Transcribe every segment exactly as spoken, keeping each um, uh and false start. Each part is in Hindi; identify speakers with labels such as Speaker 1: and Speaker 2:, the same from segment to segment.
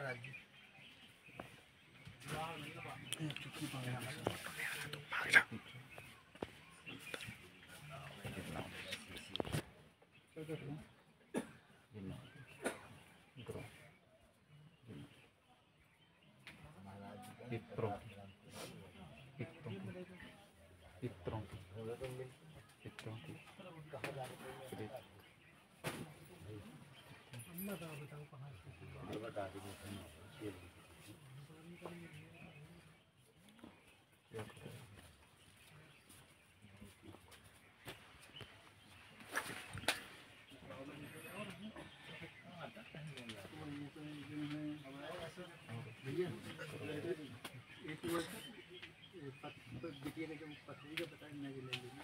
Speaker 1: महाराज जी
Speaker 2: पितरों पितरों पितरों पितरों की
Speaker 1: बिटिया ने जो पथरी का पता नहीं ले लेना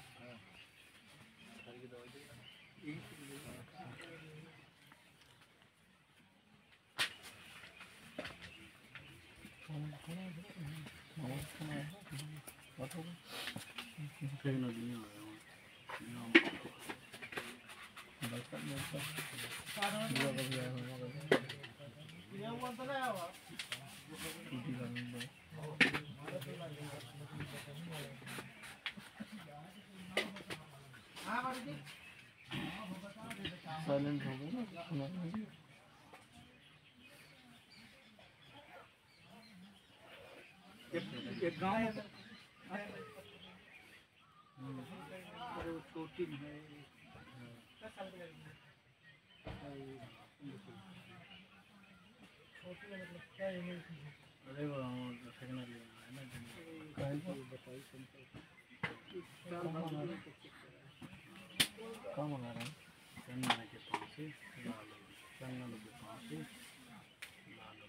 Speaker 1: साइलेंट हो गया ना एक गाँव है छोटी है अरे वो फेंकना लिया है ना बताइए कहाँ मंगा रहे हैं चन्ना के पास से लालो चन्ना के पास से लालो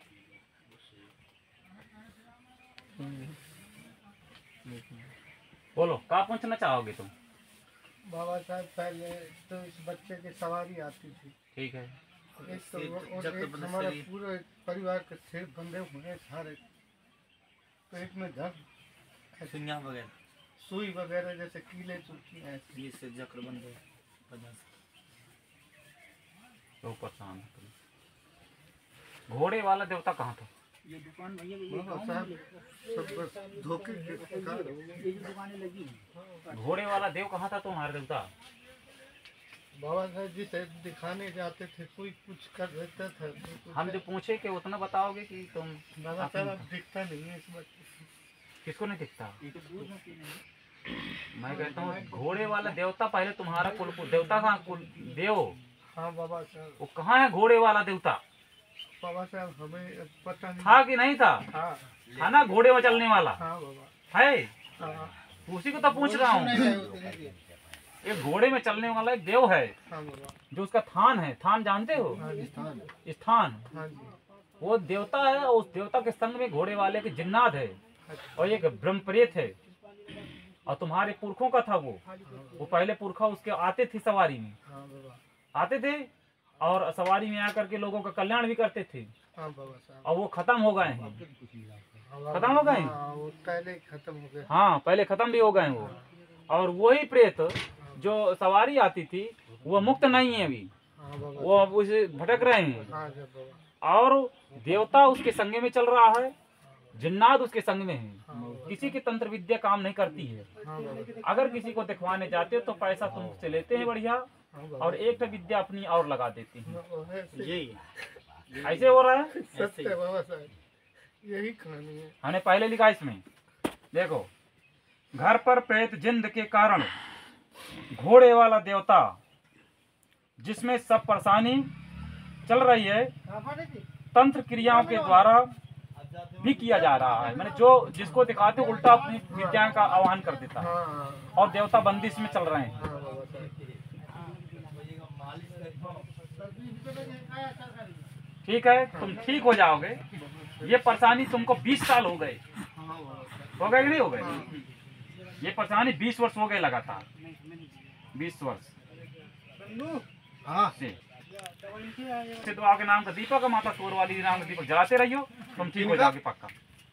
Speaker 2: बोलो कहाँ पहुँचना चाहोगे तुम?
Speaker 1: बाबा साहब पहले तो इस बच्चे की सवारी आती थी, ठीक है, एक तो और एक हमारा पूरे परिवार के सेब बंधे हुए हैं सारे, पेट में दर्द, सुइयां वगैरह सुई वगैरह जैसे कीले चुटकी ऐसे से जक्र बंधे
Speaker 2: तो परेशान। घोड़े वाला देवता कहाँ था?
Speaker 1: ये दुकान भैया साहब सब बस धोखे के दुकानें लगी।
Speaker 2: घोड़े वाला देव कहाँ था तुम्हारे देवता?
Speaker 1: बाबा साहब जी दिखाने जाते थे, कोई कुछ कर देता था।
Speaker 2: हम जो पूछे कि उतना बताओगे कि तुम?
Speaker 1: बाबा साहब अब दिखता नहीं है इस बच्चे।
Speaker 2: किसको नहीं दिखता? मैं कहता हूँ घोड़े वाला देवता पहले तुम्हारा कुल देवता कहाँ कुल देव?
Speaker 1: हाँ बाबा साहब।
Speaker 2: वो कहाँ है घोड़े वाला देवता?
Speaker 1: बाबा साहब हमें पता नहीं
Speaker 2: था कि नहीं था?
Speaker 1: हाँ
Speaker 2: था ना घोड़े में चलने वाला?
Speaker 1: हाँ बाबा
Speaker 2: है।
Speaker 1: हाँ
Speaker 2: उसी को तो पूछ रहा हूँ। ये घोड़े में चलने वाला एक देव है।
Speaker 1: हाँ बाबा।
Speaker 2: जो उसका थान है, थान जानते हो?
Speaker 1: हाँ स्थान
Speaker 2: स्थान
Speaker 1: हाँ जी।
Speaker 2: वो देवता है और उस देवता के संग में घोड़े वाले के जिन्नात है और एक ब्रह्मप्रेत है और तुम्हारे पुरखों का था वो। वो पहले पुरखा उसके आते थे सवारी में, आते थे और सवारी में आकर के लोगों का कल्याण भी करते थे। और वो खत्म हो गए हैं, खत्म हो गए हैं,
Speaker 1: पहले खत्म हो गए।
Speaker 2: हाँ पहले खत्म भी हो गए वो। और वही प्रेत जो सवारी आती थी वो मुक्त नहीं है अभी, वो अब उसे भटक रहे हैं। और देवता उसके संग में चल रहा है, जिन्नात उसके संग में है। किसी की तंत्र विद्या काम नहीं करती है। अगर किसी को दिखवाने जाते हो तो पैसा तुमसे लेते हैं बढ़िया और एक विद्या अपनी और लगा देते हैं। ऐसे हो रहा है।
Speaker 1: सत्य बाबा साहब, यही कहानी है।
Speaker 2: हमने पहले लिखा इसमें, देखो, घर पर प्रेत जिंद के कारण घोड़े वाला देवता जिसमें सब परेशानी चल रही है, तंत्र क्रियाओं के द्वारा भी किया जा रहा है। मैंने जो जिसको दिखाते उल्टा अपनी विद्या का आह्वान कर देता है और देवता बंदिश में चल रहे हैं। ठीक है, तुम ठीक हो जाओगे। ये परेशानी तुमको बीस साल हो गए, हो गए कि नहीं हो गए? ये परेशानी बीस वर्ष हो गए लगातार, बीस वर्ष से। तो आपके नाम का दीपक, माता शोर वाली नाम का दीपक जलाते रहियो, तुम ठीक हो जाओगे पक्का।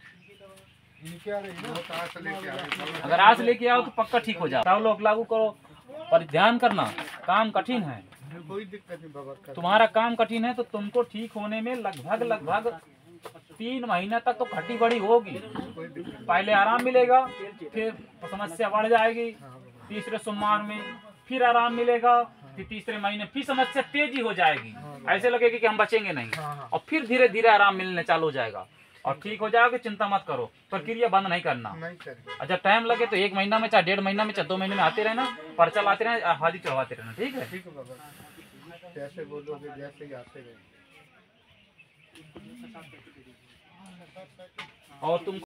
Speaker 2: अगर आज लेके आओ तो पक्का ठीक हो जाओ। सब लोग लागू करो, पर ध्यान करना, काम कठिन है।
Speaker 1: कोई दिक्कत नहीं बाबा।
Speaker 2: तुम्हारा काम कठिन है तो तुमको ठीक होने में लगभग लगभग तीन महीने तक तो घटी बढ़ी होगी, पहले आराम मिलेगा, फिर समस्या बढ़ जाएगी, तीसरे सोमवार में फिर आराम मिलेगा, फिर तीसरे महीने फिर समस्या तेजी हो जाएगी, ऐसे लगेगी कि हम बचेंगे नहीं, और फिर धीरे धीरे आराम मिलने चालू हो जाएगा और ठीक हो जाएगा। चिंता मत करो, प्रक्रिया बंद नहीं करना। और जब टाइम लगे तो एक महीना में, चाहे डेढ़ महीना में, चाहे दो महीने में आते रहना, पर्चा लाते रहना, हाजिर चढ़वाते रहना। ठीक है,
Speaker 1: ठीक है बाबा, जैसे बोलोगे जैसे ही आते रहे।
Speaker 2: और तुम